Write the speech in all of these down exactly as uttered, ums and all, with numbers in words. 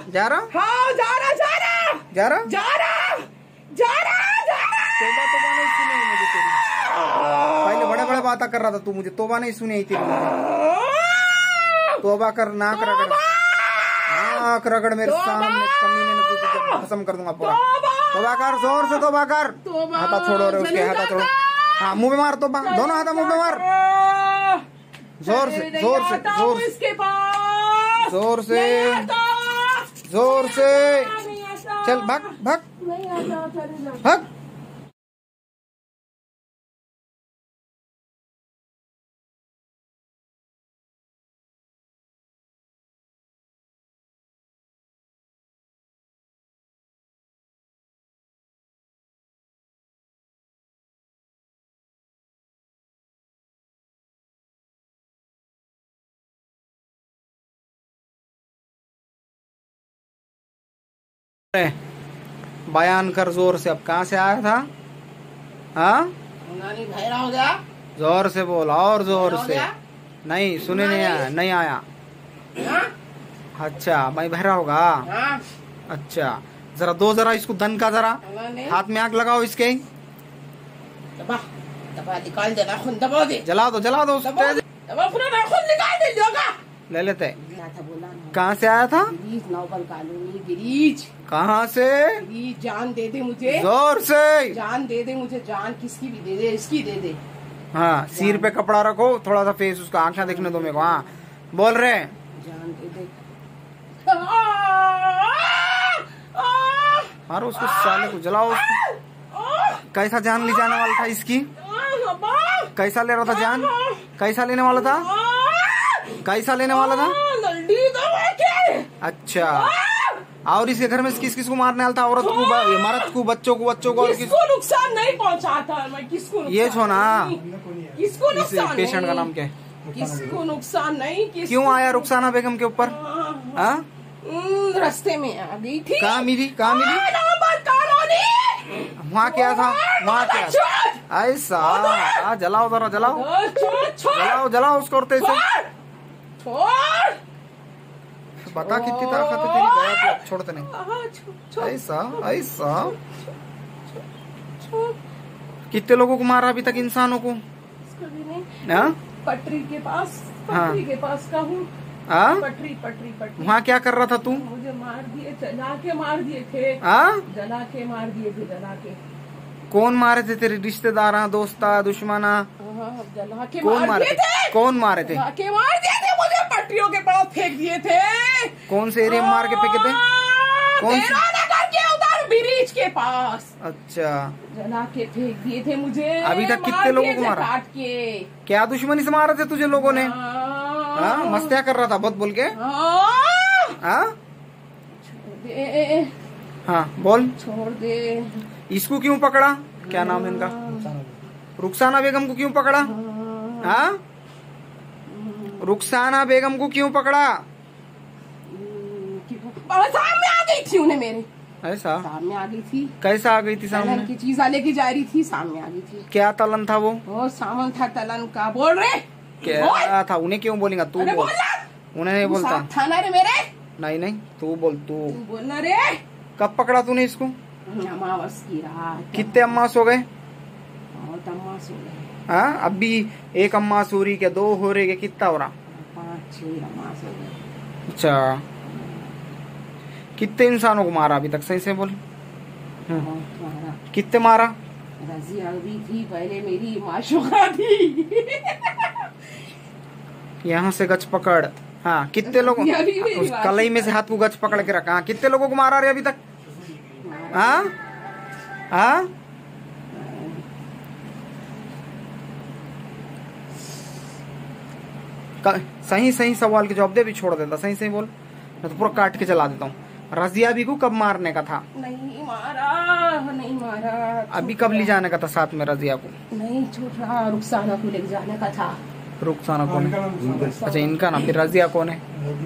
जा रहा हाँ जा रहा जा रहा जा रहा जा रहा जा रहा जा रहा। तोबा तोबा नहीं सुनी मुझे तेरी। पहले बड़े बड़े बातें कर रहा था तू, मुझे तोबा नहीं सुनी तेरी मुझे। तोबा कर, नाक रगड़, नाक रगड़ मेरे सामने, कमीने ने तुझे खत्म कर दूंगा पूरा। तोबा कर, जोर से तोबा कर। हाथा छोड़ो रे उसके, हाथा छोड़ो। हाँ मुंह में मार तोबा, दोनों हाथा मुंह में मार, जोर से जोर से जोर से जोर से जोर से। चल भाग भाग भाग। बयान कर जोर से। अब कहाँ से आया था? हाँ भैरा हो गया। जोर से बोल, और जोर से। नहीं सुने नहीं आया, नहीं आया। अच्छा मैं बहरा होगा। अच्छा जरा दो, जरा इसको धन का, जरा हाथ में आग लगाओ इसके। दबा दबा निकाल दे नाखून, दबा दे, जला दो जला दो, दबा पूरा नाखून निकाल दे जोगा। ले लेते। कहाँ से आया था? गिरीज नौबल कॉलोनी, गिरीज। कहाँ से? गिरीज, जान दे दे मुझे, जोर से जान दे दे मुझे, जान किसकी भी दे दे, इसकी दे दे। हाँ सिर पे कपड़ा रखो, थोड़ा सा फेस उसका, आंखें देखने दो मेरे को। हाँ बोल रहे, जान दे दे। मारो उसको, साले को जलाओ उसको। कैसा जान ले जाने वाला था इसकी? कैसा ले रहा था जान? कैसा लेने वाला था? कैसा लेने वाला था? अच्छा, और इसके घर में किस किस को मारने वाला था? औरत को, मर्द को, बच्चों को, बच्चों को, और किसको नुकसान नहीं पहुंचाता मैं? किसको ये छो ना, किसको नुकसान? पेशेंट का नाम क्या है? किसको नुकसान नहीं? क्यों आया रुखसाना बेगम के ऊपर? रास्ते में आ गई थी। कहाँ मिली? कहाँ मिली? वहाँ क्या था? वहाँ क्या था? ऐसा जलाओ, जरा जलाओ, जलाओ जलाओ उसको। और तेज बता कितनी ताकत है तेरी, गया तो छोड़ते नहीं। ऐसा ऐसा कितने लोगों को मारा अभी तक, इंसानों को? पटरी के पास, हाँ पटरी के पास का हूँ। पटरी पटरी पटरी। वहाँ क्या कर रहा था तू? मुझे मार दिए, जला के मार दिए थे। आ? जला के मार दिए थे, जला के। कौन मारे थे? तेरे रिश्तेदार, दोस्ता, दुश्मना? जला के कौन मारे थे? कौन मारे थे? जला के मार दिए थे मुझे, पटरियों के पास फेंक दिए थे। कौन से एरिया में मार के फेंके थे? कौन से? नगर के उधर ब्रिज के पास। अच्छा, जला के फेंक दिए थे मुझे। अभी तक कितने लोगों को मारा? काट के। क्या दुश्मनी से मारे थे तुझे लोगों ने? हाँ मस्तिया कर रहा था बहुत बोल के। हाँ दे, हाँ बोल। छोड़ दे। इसको क्यों पकड़ा? क्या नाम है इनका? रुखसाना बेगम को क्यों पकड़ा? हाँ रुखसाना बेगम को क्यों पकड़ा? सामने आ गई थी उन्हें मेरे। ऐसा? सामने आ गई थी। कैसा आ गई थी सामने? तलन की चीज लेके जा रही थी, सामने आ गई थी। क्या तलन था वो? वो सामान था तलन का। बोल रहे क्या था? उन्हें क्यों बोलेगा? तू बोल। उन्हें नहीं बोलता था ना रे मेरे। नहीं नहीं तू बोल, तू बोलना रे। कब पकड़ा तूने इसको? अमावस की रात। कितने अम्मास हो गए? बहुत अम्मास हो गए। हाँ अभी एक अम्मास हो रही क्या? दो हो रही क्या? कितना हो रहा? पाँच छह अम्मास हो गए। अच्छा, कितने इंसानों को मारा अभी तक? सही से बोल। मारा। कितने मारा? रजिया भी थी पहले, मेरी माशूका थी। यहाँ से गच पकड़। हाँ कितने लोगों? उस कलाई में से हाथ को गच पकड़ के रखा। हाँ कितने लोगों को मारा रे अभी तक? हाँ हाँ सही सही सवाल के जवाब दे, भी छोड़ देता। सही सही बोल, मैं तो पूरा काट के चला देता हूँ। रजिया भी को कब मारने का था? नहीं मारा, नहीं मारा। अभी कब ले जाने का था साथ में रजिया को? नहीं छोटा, रुखसाना को ले जाने का था। रुखसाना कौन है? अच्छा इनका नाम। फिर रजिया कौन है?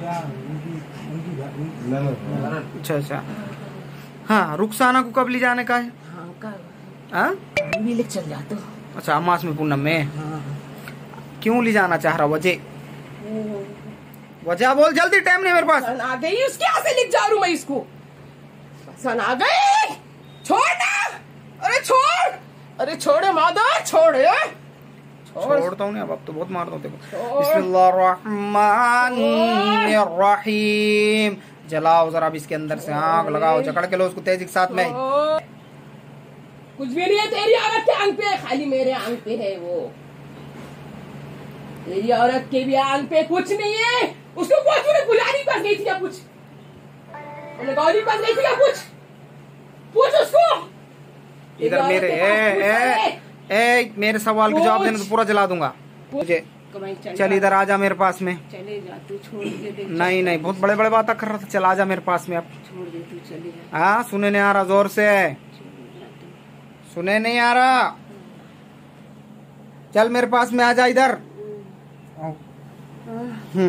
अच्छा अच्छा हाँ, रुखसाना को कब ले जाने का है? हाँ ले चल जा तो। अच्छा अमास में पूनम में। क्यों ले जाना चाह रहा? वजह वजह बोल जल्दी, टाइम नहीं मेरे पास। पसंद आ गई उसके यहाँ से लिख जा रहा हूँ मैं इसको। पसंद आ गई, छोड़ ना, अरे छोड़, अरे छोड़े माधव, छोड़ छोड़ता हूँ नहीं अब तो बहुत मार दो देखो। बिस्मिल्लाहिर्रहमानिर्रहीम। जलाओ जरा अब इसके अंदर से आग लगाओ, जकड़ के लो उसको तेजी के साथ में। कुछ भी नहीं है तेरी औरत के आंख पे, खाली मेरे आंख पे है वो। तेरी औरत के भी आंख पे कुछ नहीं है। उसको पूछ, तूने गुलारी पास गई थी या कुछ, गौरी पास गई थी या कुछ, पूछ उसको। इधर मेरे ए, ए, ए, मेरे सवाल के जवाब देने तो पूरा जला दूंगा मुझे। चल इधर आजा मेरे पास में। चले जा तू, छोड़ दे दे। नहीं नहीं, बहुत बड़े बड़े बातें कर रहा था। चल आजा मेरे पास में अब। छोड़ दे तू, चले जा। हाँ सुने नहीं आ रहा, जोर से सुने नहीं आ रहा। चल मेरे पास में आजा इधर। हम्म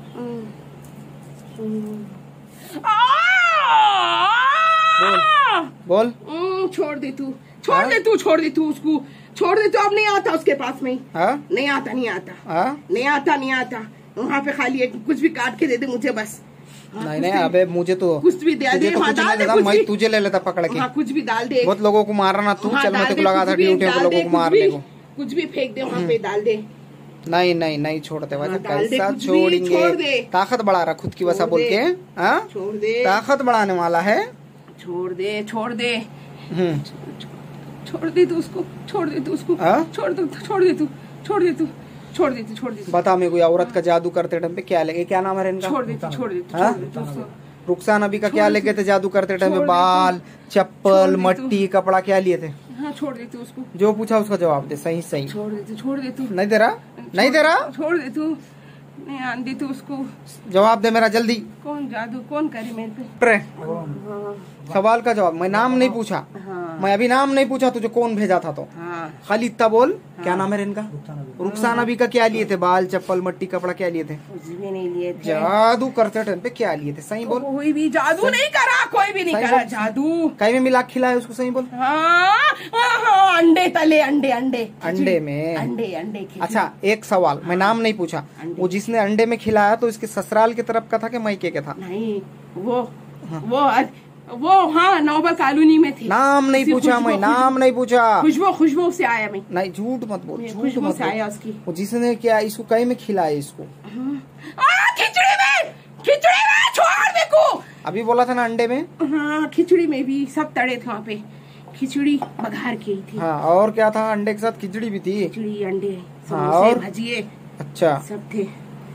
बोल बोल। छोड़ दे तू, छोड़ दे तू, छोड़ दे तू उसको, छोड़ दे तू। अब नहीं आता उसके पास में। हाँ नहीं आता, नहीं आता, हाँ नहीं आता, नहीं आता। वहाँ पे खाली एक कुछ भी काट के दे दे मुझे बस। नहीं नहीं, अबे मुझे तो कुछ भी दे दे, तो हाँ, कुछ डाल नहीं दे, देता, कुछ मैं भी। तुझे ले लेता पकड़ के। हाँ, कुछ भी डाल दे। बहुत लोगों को मार रहा तू। हाँ, चल मैं डाल तेरे दे, को लगा था कुछ भी ड्यूटी पे डाल दे, लोगों को कुछ मारने भी- को। कुछ भी फेंक दे वहाँ पे, डाल दे। नहीं नहीं नहीं छोड़ते वैसे, हाँ, डाल दे, कैसा कुछ भी, छोड़ छोड़ेंगे। दे। ताकत बढ़ा रहा खुद की वैसा छोड़ बोल दे। के। हाँ छोड़ दे, ताकत बढ़ाने वाला है। छोड़ दे, छोड़ दे, हम्म छोड़ दे तू उसको, छोड़ दे तू उसको, हाँ? छोड़ दे, छोड़ दे तू, छोड़ दे तू, छोड़ दे तू, छोड़ दे तू। बता मेरे को, औरत का जादू करते टाइम पे क्या लगे, क्या नाम है इनका? छोड़ दे तू, छोड़ दे तू, हाँ? छोड़ दे तू उसको। रुखसान अभी का क्या लेके थे जादू करते टाइम छोड़ में? दे तू। बाल, छोड़ चप्पल, दे तू। मट्टी, कपड़ा क्या लिए थे? हाँ, छोड़ दे तू उसको, जो पूछा उसका जवाब दे, सही सही। छोड़ दे तू, छोड़ दे तू। नहीं दे रहा, नहीं दे रहा, छोड़ दे तू, नहीं आंधी तू उसको। जवाब दे मेरा जल्दी। कौन जादू कौन करे मेरे पे? प्रे हाँ, सवाल का जवाब। मैं नाम नहीं पूछा, हाँ, मैं अभी नाम नहीं पूछा तुझे कौन भेजा था, तो हाँ। खाली इतना बोल। क्या नाम है इनका? रुखसाना अभी का क्या लिए थे? बाल, चप्पल, मट्टी, कपड़ा क्या लिए थे? कुछ भी नहीं लिए थे। जादू करते टाइम पे क्या लिए थे? सही बोल। कोई भी जादू नहीं करा, कोई भी नहीं सही करा बोल। जादू। कहीं में मिला खिलाया उसको? सही बोल। हाँ, हाँ, हाँ, अंडे तले, अंडे, अंडे, अंडे में? अंडे, अंडे खिचड़ी। अच्छा एक सवाल, मैं नाम नहीं पूछा। अंडे। वो जिसने अंडे में खिलाया तो इसके ससुराल की तरफ का था कि मायके के था? नहीं, वो वो वो हाँ, नौबा कॉलोनी में थे। नाम नहीं उसी पूछा खुशबू- मैं, नाम नहीं पूछा। खुशबू खुशबू से आया मैं, नहीं झूठ मत बोल, झूठ खुशबू मत से आया बोल। उसकी। वो जिसने क्या इसको कहीं में खिलाया इसको? हाँ, खिचड़ी में, खिचड़ी में, छोड़ दे को। अभी बोला था ना अंडे में। हाँ, खिचड़ी में भी सब तड़े थे वहाँ पे, खिचड़ी बघार की थी। हाँ और क्या था? अंडे के साथ खिचड़ी भी थी। खिचड़ी, अंडे, हाँ, समोसे, और? भजिए, अच्छा सब थे।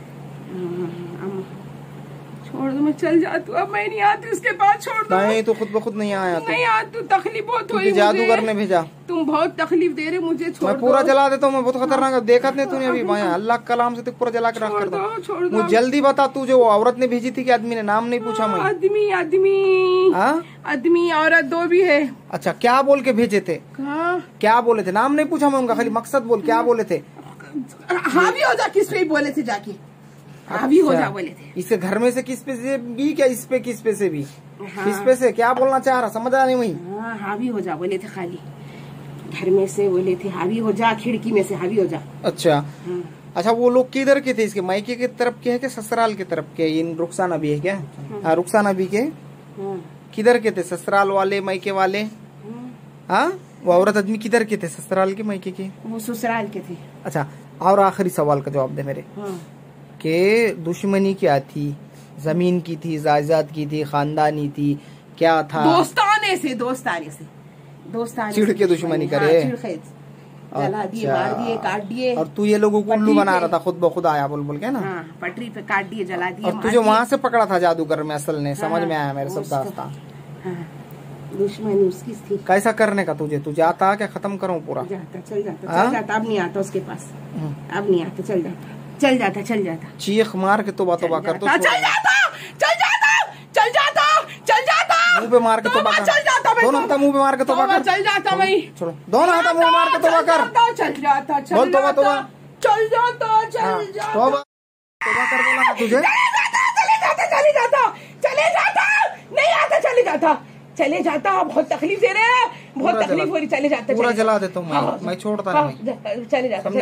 हम्म, छोड़ दो, मैं चल जाती हूँ, अब मैं नहीं आती उसके पास, छोड़ दो। नहीं तो खुद ब खुद नहीं आया नहीं आती, तू तकलीफ बहुत हुई तू जादू मुझे। करने भेजा। तुम बहुत तकलीफ दे रहे मुझे, छोड़ मैं पूरा दो। जला देता हूँ, मैं बहुत खतरनाक है। देखा नहीं तूने अभी भाई, अल्लाह के कलाम से तो पूरा जला के रख छोड़ कर दो, दो। छोड़ दो। मुझे जल्दी बता, तू जो औरत ने भेजी थी कि आदमी ने? नाम नहीं पूछा मैं। आदमी, आदमी, हाँ आदमी, औरत दो भी है। अच्छा क्या बोल के भेजे थे? कहाँ? क्या बोले थे? नाम नहीं पूछा मैं उनका, खाली मकसद बोल, क्या बोले थे? हावी हो जा, किस पे बोले थे जाके, हावी हो जा बोले थे। इसके घर में से किस पे से भी, क्या इस पे किस पे से भी? हाँ। किस पे से क्या बोलना चाह रहा, समझ आ नहीं वही? हाँ, हावी हो जा बोले थे, खाली घर में से बोले थे हावी हो जा, खिड़की में से हावी हो जा। अच्छा हाँ। अच्छा, वो लोग किधर के थे? इसके मायके की तरफ के है कि ससुराल की तरफ के? इन रुखसाना भी है क्या? हाँ रुखसाना भी के हाँ, किधर के थे? ससुराल वाले, मायके वाले? हाँ। हाँ वो औरत आदमी किधर के थे? ससुराल के, मायके के? वो ससुराल के थे। अच्छा और आखिरी सवाल का जवाब दे मेरे, हाँ। के दुश्मनी क्या थी? जमीन की थी, जायदाद की थी, खानदानी थी, क्या था? दोस्ताने से, दोस्ताने से, दोस्ताने चिढ़ से के दुश्मनी करे? हाँ, चिढ़ के जला दिए, अच्छा। मार दिए, काट दिए। और तू ये लोगों को उल्लू पटरी बना पे। रहा था, खुद ब खुद आया बोल बोल के ना? हाँ, पटरी पे काट दिए, जला दिए, और मार तुझे दिए। वहां से पकड़ा था जादूगर में असल ने? समझ हाँ, में आया मेरे सब उसका- दास्तान। हाँ, दुश्मनी उसकी थी। कैसा करने का तुझे? तू जाता क्या खत्म करूं पूरा? जाता, चल जाता, हाँ? चल जाता, अब नहीं आता उसके पास, हम्म। अब नहीं आता, चल जाता, चल जाता, चल जाता, चीख मार के तोबा तोबा कर तो चल जाता, चल जाता, चल जाता, चल जाता, मुंह पे मार के तोबा कर। चल जाता भाई, दोनों हाथ मुंह पे मार के तोबा कर। चल जाता भाई, चलो दोनों हाथ मुंह पे मार के तोबा कर। चल जाता, चल बोल तोबा तोबा। चल जाता, हाँ, चल जाता, तोबा तोबा कर बोला ना तुझे? चले जाता, चले जाता, चले जाता, नहीं आता, चले जाता, चले जाता। बहुत तकलीफ दे रहे हैं, बहुत पूरा तकलीफ जला- हो रही, चले जाता, पूरा चले जला जाता। देता हूँ मैं, हाँ, मैं छोड़ता हाँ, नहीं। जा- चले जाता, समझा चले ना? जाता।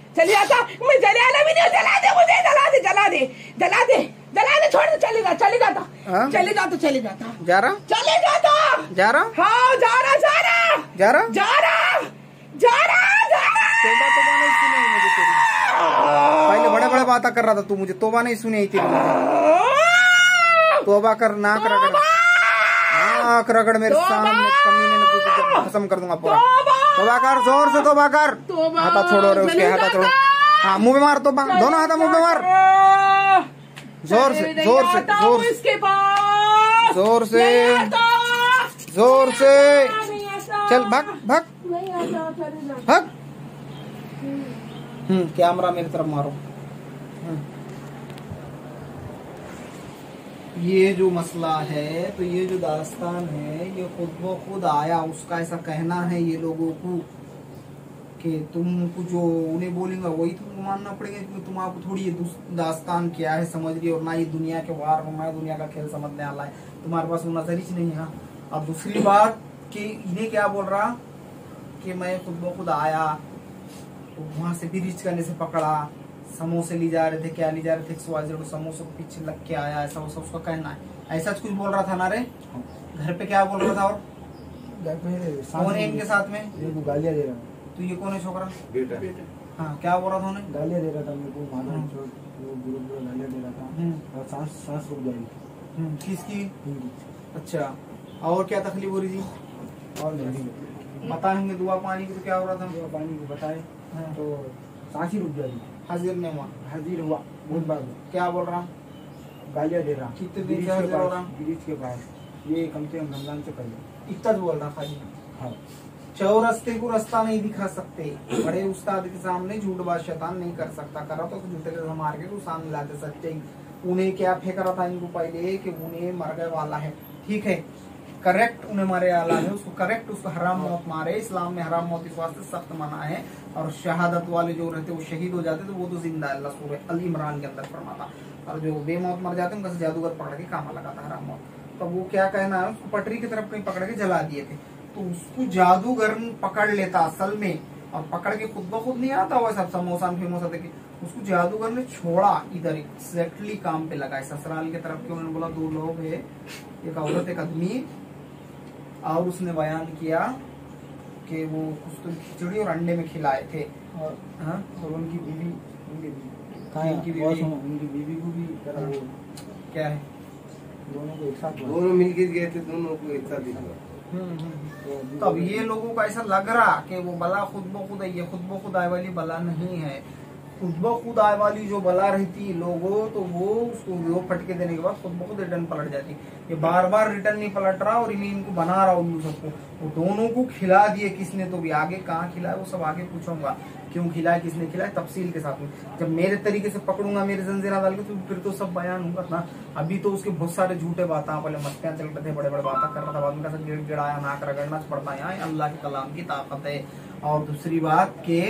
चले जाता, मैं जलाना भी नहीं, जला दे मुझे, जला दे जला दे जला दे जला दे, छोड़ दे, चले जा, चले जाता, चले जाता, चले जाता, जा रहा, चले जाता, जा रहा, हाँ जा रहा, जा रहा, जा रहा, जा रहा, जा रहा, जा रहा। तोबा तोबा नहीं सुनी मुझे तेरी, पहले बड़े बड़े बातें कर रहा था तू, मुझे तोबा नहीं सुनी तेरी मुझे। तोबा कर, नाक रगड़, नाक रगड़ मेरे सामने, कमीने ने तुझे खत्म कर दूंगा पूरा। तोबा कर, जोर से तोबा कर, हाथा छोड़ो रे उसके, हाथा छोड़ो, हाँ मुंह में मार तोबा, दोनों हाथा मुंह में मार, जोर से, जोर से, जोर से, जोर से, जोर से, चल भाग भाग भाग। हम्म कैमरा मेरी तरफ मारो। ये जो मसला है, तो ये जो दास्तान है, ये खुद ब खुद आया, उसका ऐसा कहना है ये लोगों को कि तुमको जो उन्हें बोलेंगे वही तुमको मानना पड़ेगा, क्योंकि तुम आपको थोड़ी ये दास्तान क्या है समझ रही, और ना ये दुनिया के वार हो, ना दुनिया का खेल समझने वाला है, तुम्हारे पास वो नजरिश नहीं है। अब दूसरी बात कि इन्हें क्या बोल रहा कि मैं खुद ब खुद आया, तो वहां से भी रीच करने से पकड़ा, समोसे ले जा रहे थे, क्या ले जा रहे थे, समोसे को पीछे लग के आया, ऐसा वैसा उसका कहना है। ऐसा कुछ बोल रहा था ना रे, घर पे क्या बोल रहा था, और कौन है इनके साथ में, गालियाँ दे रहा, तो ये कौन है छोकरा, बेटा, हाँ क्या बोल रहा था उन्हें, गालियाँ दे रहा था मेरे को, मानो वो बुरा बुरा गालियाँ दे रहा था, और सांस सांस रुक जाएगी। किसकी, अच्छा, और क्या तकलीफ हो रही थी, और नहीं बताएंगे दुआ पानी की, तो क्या हो रहा था, दुआ पानी को बताए तो सांस ही रुक जाएगी। हाजिर ने हुआ, हाजिर हुआ, बहुत बार क्या बोल रहा, गालियाँ दे रहा, कितने दिन से हाजिर हो रहा, ब्रिज के पास, ये कम से कम रमजान से पहले इतना बोल रहा खाली। हाँ, चौरस्ते को रास्ता नहीं दिखा सकते, बड़े उस्ताद के सामने झूठ बात शैतान नहीं कर सकता, करा तो झूठे के मार के सामने लाते सच्चे। उन्हें क्या फेंक रहा था इनको पहले कि उन्हें मर गए वाला है, ठीक है, करेक्ट, उन्हें मारे वाला है, उसको करेक्ट, उसको हराम मौत मारे, इस्लाम में हराम मौत इस वास्ते सख्त मना है, और शहादत वाले जो रहते वो शहीद हो जाते तो वो तो जिंदा, अल्लाह सूरह अल इमरान के अंदर फरमाता, और जो बेमौत मर जाते उनका जादूगर पकड़ के कामा लगाता हराम मौत। तो वो क्या कहना है, उसको पटरी की तरफ कहीं पकड़ के जला दिए थे, तो उसको जादूगर पकड़ लेता असल में, और पकड़ के खुद ब खुद नहीं आता हुआ सब समोसा फेमोसा देखे, उसको जादूगर ने छोड़ा इधर एग्जैक्टली काम पे लगा ससुराल की तरफ के। उन्होंने बोला दो लोग है, एक औरत एक आदमी, और उसने बयान किया कि वो कुछ तो खिचड़ी और अंडे में खिलाए थे, और हाँ और उनकी बीवी, उनकी कहाँ उनकी बीवी, उनकी बीवी को भी करा, वो क्या है, दोनों को एक साथ, दोनों मिलके गए थे, दोनों को एक साथ दिखा। तो अब ये लोगों को ऐसा लग रहा कि वो बला खुद ब खुद है, ये खुद ब खुद आए वाली बला नहीं है। खुद ब खुद आए वाली जो बला रहती लोगों, तो वो उसको वो फटके देने के बाद खुद ब खुद रिटर्न पलट जाती। ये बार बार रिटर्न नहीं पलट रहा, और इन्हें इनको बना रहा उल्लू सबको। वो दोनों को खिला दिए किसने, तो भी आगे कहाँ खिलाए वो सब आगे पूछूंगा, क्यों खिलाए, किसने खिलाए, तफसील के साथ में। जब मेरे तरीके से पकड़ूंगा, मेरे जंजीरा डाल के, तो फिर तो सब बयान होगा ना। अभी तो उसके बहुत सारे झूठे बातें, पहले मस्तियां चल रहे थे, बड़े बड़े बातें कर रहा था, बाद में कैसा गिड़ गिड़ाया, नाक रगड़ना पड़ता है, अल्लाह के कलाम की ताकत है। और दूसरी बात के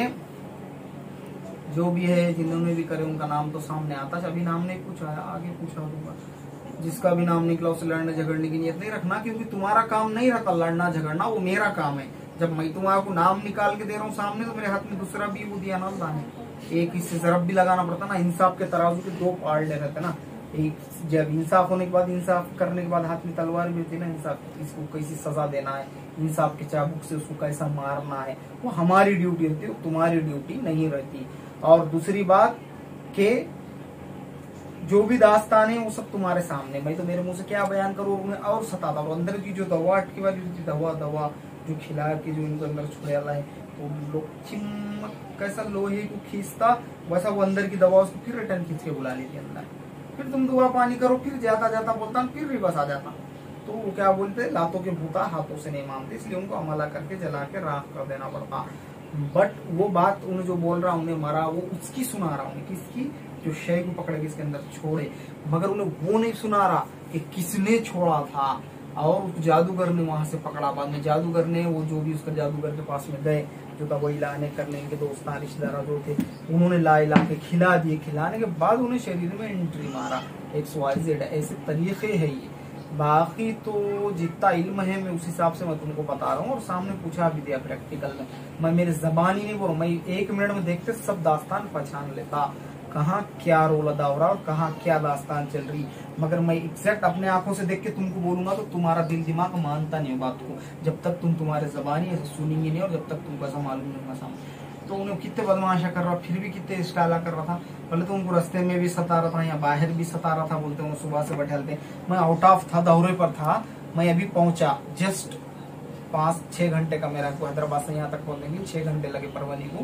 जो भी है, जिन्होंने भी करे उनका नाम तो सामने आता है। अभी नाम नहीं पूछा है, आगे पूछा दूंगा। जिसका भी नाम निकला उसे लड़ने झगड़ने की नियत नहीं रखना, क्योंकि तुम्हारा काम नहीं रहता लड़ना झगड़ना, वो मेरा काम है। जब मैं तुम्हारा को नाम निकाल के दे रहा हूँ सामने, तो मेरे हाथ में दूसरा भी वो दिया ना अल्लाह ने, एक इससे जरब भी लगाना पड़ता ना। इंसाफ के तराजू के दो पार्ट रहते ना, एक जब इंसाफ होने के बाद, इंसाफ करने के बाद हाथ में तलवार भी होती है ना, इंसाफ इसको कैसी सजा देना है, इंसाफ के चाबुक से उसको कैसा मारना है, वो हमारी ड्यूटी होती है, तुम्हारी ड्यूटी नहीं रहती। और दूसरी बात के जो भी दास्तान है वो सब तुम्हारे सामने, मैं तो मेरे मुंह से क्या बयान करूँ, उन्हें और सताता हूँ। अंदर की जो दवा अटकी वाली थी, दवा दवा जो खिला के जो इनको अंदर छुड़ेला है, तो लोग चिमक कैसा लोहे को खींचता, वैसा वो अंदर की दवा उसको फिर रिटर्न खींच के बुला लेती अंदर। फिर तुम दुआ पानी करो, फिर जाता जाता बोलता फिर रिवर्स आ जाता। तो वो क्या बोलते, लातों के भूता हाथों से नहीं मानते, इसलिए उनको अमला करके जला के राख कर देना पड़ता। बट वो बात उन्हें जो बोल रहा उन्हें मरा, वो उसकी सुना रहा उन्हें, किसकी, जो शय को पकड़ के इसके अंदर छोड़े, मगर उन्हें वो नहीं सुना रहा कि किसने छोड़ा था। और उस जादूगर ने वहां से पकड़ा, बाद में जादूगर ने वो जो भी उसका जादूगर के पास में गए, जो दवाई लाने करने के दोस्त रिश्तेदार जो थे, उन्होंने ला ला के खिला दिए। खिलाने के बाद उन्हें शरीर में एंट्री मारा, एक्स वाई जेड, ऐसे तरीके है ये। बाकी तो जितना इल्म है मैं उस हिसाब से मैं तुमको बता रहा हूँ, और सामने पूछा भी दिया प्रैक्टिकल में। मैं मेरे जबान ही नहीं बोल, मैं एक मिनट में देखते सब दास्तान पहचान लेता, कहाँ क्या रोल अदा हो रहा और कहाँ क्या दास्तान चल रही। मगर मैं एग्जैक्ट अपने आंखों से देख के तुमको बोलूंगा तो तुम्हारा दिल दिमाग मानता नहीं बात को, जब तक तुम तुम्हारे जबानी ऐसे सुनेंगे नहीं और जब तक तुमको ऐसा मालूम नहीं होगा सामने। तो उन्हें कितने बदमाशा कर रहा, फिर भी कितने स्टाइला कर रहा था। पहले तो उनको रास्ते में भी सता रहा था, या बाहर भी सता रहा था, बोलते हैं सुबह से बैठे। मैं आउट ऑफ था, दौरे पर था, मैं अभी पहुंचा। जस्ट पाँच छह घंटे का मेरा को हैदराबाद से यहाँ तक पहुंचने के लिए छह घंटे लगे परवनी को।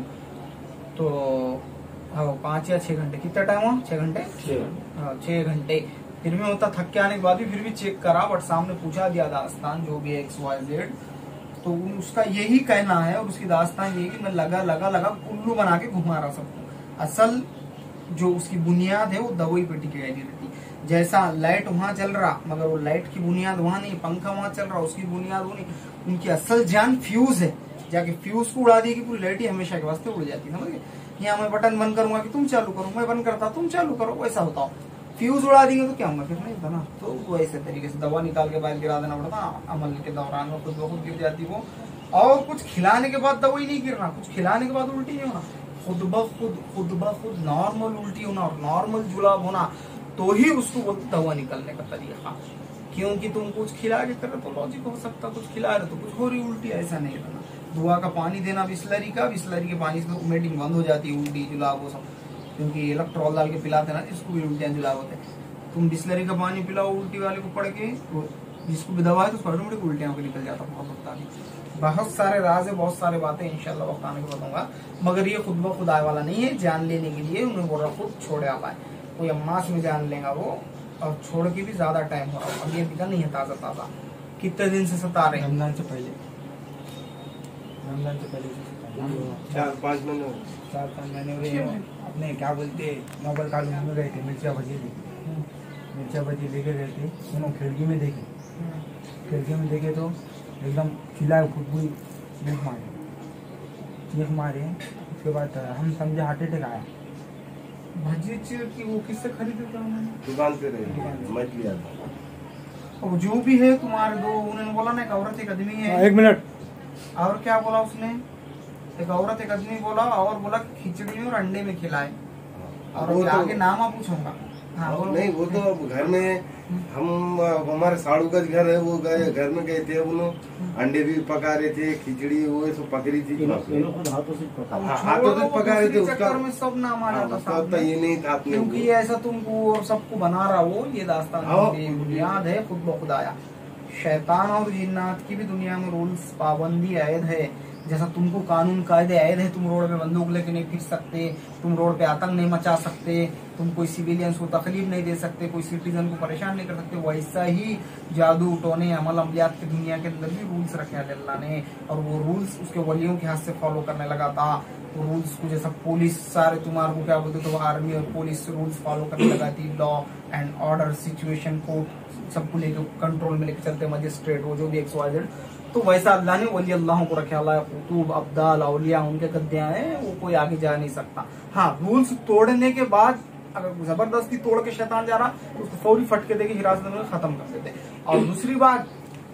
तो हाँ पाँच या छह घंटे, कितना टाइम हुआ? छह घंटे हाँ छह घंटे। फिर मैं होता थक के आने के बाद भी फिर भी चेक करा, बट सामने पूछा दिया दास्तान जो भी है एक्स वाई जेड। तो उसका यही कहना है, और उसकी दास्तान ये कि मैं लगा लगा लगा उल्लू बना के घुमा रहा सबको। असल जो उसकी बुनियाद है वो दवाई पे टिकी रहती। जैसा लाइट वहाँ चल रहा, मगर वो लाइट की बुनियाद वहाँ नहीं, पंखा वहाँ चल रहा, उसकी बुनियाद वो नहीं। उनकी असल जान फ्यूज है, जाके फ्यूज को उड़ा दी कि पूरी लाइट ही हमेशा के वास्ते उड़ जाती, समझ गए? यहाँ मैं बटन बंद करूंगा कि तुम चालू करो, मैं बंद करता तुम चालू करो, वैसा होता हो। फ्यूज उड़ा देंगे तो क्या होगा? फिर नहीं होता ना। तो वैसे तरीके से दवा निकाल के बाहर गिरा देना पड़ता, अमल के दौरान में खुद ब खुद गिर जाती वो। और कुछ खिलाने के बाद दवाई नहीं गिरना, कुछ खिलाने के बाद उल्टी नहीं होना, खुद ब खुद खुद ब खुद नॉर्मल उल्टी होना और नॉर्मल जुलाब होना, तो ही उसको बोलते दवा निकलने का तरीका। क्योंकि तुम कुछ खिला के कर तो लॉजिक हो सकता, कुछ खिला रहे तो कुछ हो रही उल्टी, ऐसा नहीं करना। दुआ का पानी देना बिस्लरी का, बिस्लरी के पानी से मेटिंग बंद हो जाती है, उल्टी जुलाब वो सब, क्योंकि इलेक्ट्रॉल डाल के पिलाते ना जिसको भी उल्टियां जुलाब होते हैं। तुम बिस्लरी का पानी पिलाओ उल्टी वाले को पड़ के, जिसको भी दवा है तो ऑटोमेटिक उल्टियां होकर निकल जाता। बहुत होता है, बहुत सारे राज है, बहुत सारे बातें इंशाल्लाह वक्त आने को बताऊंगा। मगर ये खुद ब खुद आए वाला नहीं है, जान लेने के लिए उन्हें बोल रहा खुद छोड़े आता है, कोई अम्मास में जान लेगा वो। और छोड़ के भी ज्यादा टाइम हो रहा है, अभी अभी का नहीं है, ताजा ताजा। कितने दिन से सता रहे? रमजान से पहले, रमजान से पहले चार पाँच महीने चार पाँच महीने हो रहे। अपने क्या बोलते नौबल कॉलोनी में गए थे, मिर्चा भजी लेके, मिर्चा भजी लेके गए थे। सुनो खिड़की में देखे, खिड़की में देखे तो एकदम चिल्लाए, खुदबू चीख मारे, चीख मारे। उसके बाद हम समझे हार्ट अटैक आया। भजी की वो किससे खरीदे थे उन्होंने? दुकान पे रहे मछली आता। और जो भी है तुम्हारे दो, उन्होंने बोला ना एक औरत एक आदमी है। एक मिनट, और क्या बोला उसने? एक औरत एक आदमी बोला, और बोला खिचड़ी में और अंडे में खिलाए। और वो तो- आगे नाम आप पूछूंगा। हाँ बोलो। नहीं वो तो अब घर में हम हमारे साड़ू का घर है, वो गए घर में गए थे, उन्होंने अंडे भी पका रहे थे, खिचड़ी वो सब पक रही थी। हाथों से अब हाँ, छोड़ो, हाथों से वो पका रहे थे, दूसरे उसका चक्कर में सब नाम आ हाँ, जाता उसका सामने। तो ये नहीं था अपने क्योंकि ये ऐसा तुमको सबको बना रहा वो, ये दास्तान हाँ। की बुनियाद है खुद ब खुद आया। शैतान और जिन्नात की भी दुनिया में रूल्स पाबंदी आयद है। जैसा तुमको कानून कायदे आयद है, तुम रोड पे बंदूक लेके नहीं फिर सकते, तुम रोड पे आतंक नहीं मचा सकते, तुम कोई सिविलियंस को तकलीफ नहीं दे सकते, कोई सिटीजन को परेशान नहीं कर सकते। वैसा ही जादू टोने अमल अमलियात की दुनिया के अंदर भी रूल्स रखे हैं अल्लाह ने, और वो रूल्स उसके वलियों के हाथ से फॉलो करने लगा था। वो रूल्स को जैसा पुलिस सारे तुम्हारे को क्या बोलते, तो आर्मी और पुलिस रूल्स फॉलो करने लगा थी। Law and order, situation, court सबको लेके कंट्रोल में लेके चलते, मजिस्ट्रेट वो जो भी एक्स वाई जेड। तो वैसा अल्लाह ने वली अल्लाह को रखे, अल्लाह कुतुब अब्दाल औलिया उनके गद्दे हैं, वो कोई आगे जा नहीं सकता। हाँ रूल्स तोड़ने के बाद अगर जबरदस्ती तोड़ के शैतान जा रहा तो उसको फौरी फटके देके हिरासत में खत्म कर देते। और दूसरी बात,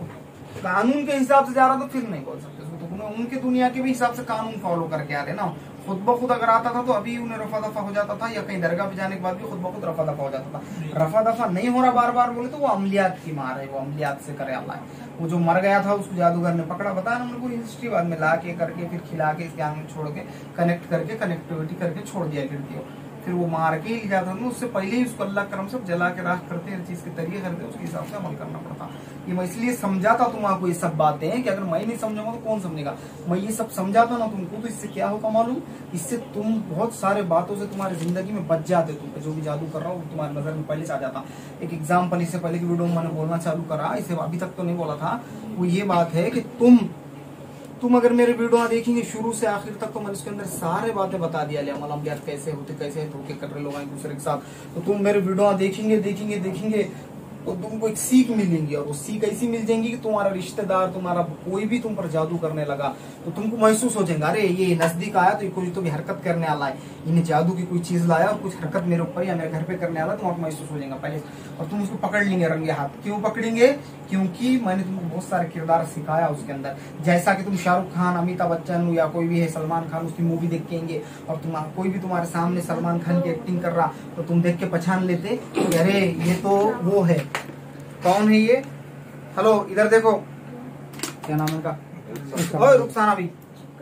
कानून के हिसाब से जा रहा तो फिर नहीं बोल सकते उसको, तो उनके दुनिया के भी हिसाब से कानून फॉलो करके आ रहे ना। खुद ब खुद अगर आता था तो अभी उन्हें रफा दफा हो जाता था, या कहीं दरगाह पे जाने के बाद भी खुद ब खुद रफा दफा हो जाता था। रफा दफा नहीं हो रहा बार बार बोले तो वो अमलियात की मार है, वो अमलियात से करे अल्लाह। वो जो मर गया था उसको जादूगर ने पकड़ा, बताया ना पूरी हिस्ट्री, बाद में ला के करके फिर खिला के इस ज्ञान में छोड़ के कनेक्ट करके कनेक्टिविटी करके छोड़ दिया गिरती हो, फिर वो मार के ले जाता था। उससे पहले ही उसको अल्लाह करम सब जला के राख करते, हर चीज के तरीके करते, उसके हिसाब से अमल करना पड़ता। ये मैं इसलिए समझाता तुम्हारा ये सब बातें हैं कि अगर मैं नहीं समझाऊंगा तो कौन समझेगा। मैं ये सब समझाता ना तुमको, तो इससे क्या होगा मालूम, इससे तुम बहुत सारे बातों से तुम्हारी जिंदगी में बच जाते। तुम जो भी जादू कर रहा हो तुम्हारी नजर में पहले से आ जाता। एक एग्जाम्पल इससे पहले की वीडियो में मैंने बोलना चालू करा, इसे अभी तक तो नहीं बोला था, वो ये बात है कि तुम तुम अगर मेरे वीडियो देखेंगे शुरू से आखिर तक, तो मैंने इसके अंदर सारे बातें बता दिया, अमल अमलियात कैसे होते, कैसे धोखे कर रहे लोग एक दूसरे के साथ। तो तुम मेरे वीडियो देखेंगे देखेंगे देखेंगे तो तुमको एक सीख मिलेंगी, और वो सीख ऐसी मिल जाएंगी कि तुम्हारा रिश्तेदार, तुम्हारा कोई भी तुम पर जादू करने लगा तो तुमको महसूस हो जाएगा, अरे ये नजदीक आया तो ये कोई तो भी हरकत करने वाला है, इन्हें जादू की कोई चीज लाया और कुछ हरकत मेरे ऊपर या मेरे घर पे करने वाला, तुम्हारा महसूस हो जाएगा पहले, और तुम उसको पकड़ लेंगे रंगे हाथ। क्यों पकड़ेंगे? क्योंकि मैंने तुमको बहुत सारे किरदार सिखाया उसके अंदर, जैसा कि तुम शाहरुख खान, अमिताभ बच्चन या कोई भी है, सलमान खान, उसकी मूवी देख के आएंगे और तुम कोई भी तुम्हारे सामने सलमान खान की एक्टिंग कर रहा तो तुम देख के पहचान लेते कि अरे ये तो वो है। कौन है ये? हेलो इधर देखो, क्या नाम है इनका? ओए रुखसाना भी।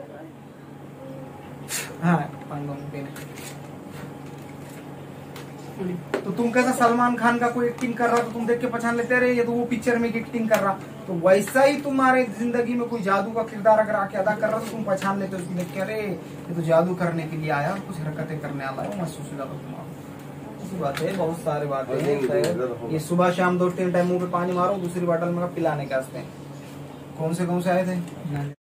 हाँ तो तुम कैसा सलमान खान का कोई एक्टिंग कर रहा तो तुम देख के पहचान लेते रहे ये तो वो पिक्चर में एक्टिंग कर रहा, तो वैसा ही तुम्हारे जिंदगी में कोई जादू का किरदार अगर आके अदा कर रहा तो तुम पहचान लेते हो, उसको देख के अरे ये तो जादू करने के लिए आया, कुछ हरकतें करने वाला है, महसूस हो जाता तुम्हारा। ऐसी बात है, बहुत सारे बातें हैं। ये सुबह शाम दो तीन टाइम मुंह पे पानी मारो, दूसरी बोतल में पिलाने के वास्ते। कौन से कौन से आए थे?